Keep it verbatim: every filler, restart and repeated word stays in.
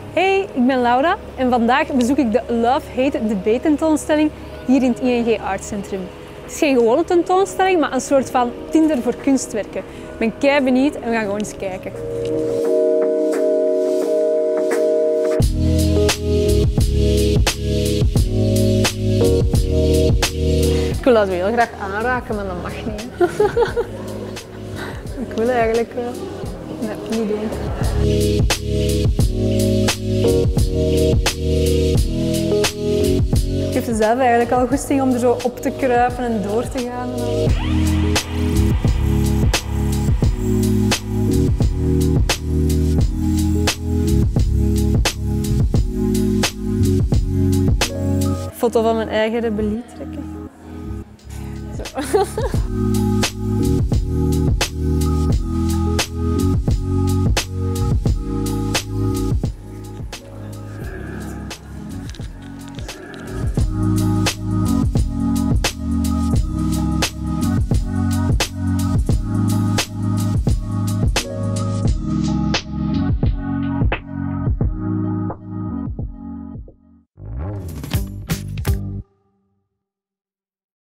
Hey, ik ben Laura en vandaag bezoek ik de Love Hate Debate tentoonstelling hier in het I N G Art Centrum. Het is geen gewone tentoonstelling, maar een soort van Tinder voor kunstwerken. Ik ben kei benieuwd en we gaan gewoon eens kijken. Ik wil dat zo heel graag aanraken, maar dat mag niet. Ik wil eigenlijk wel. Nee, niet doen. Ik heb zelf eigenlijk al goesting om er zo op te kruipen en door te gaan. Foto van mijn eigen rebellie trekken. Zo.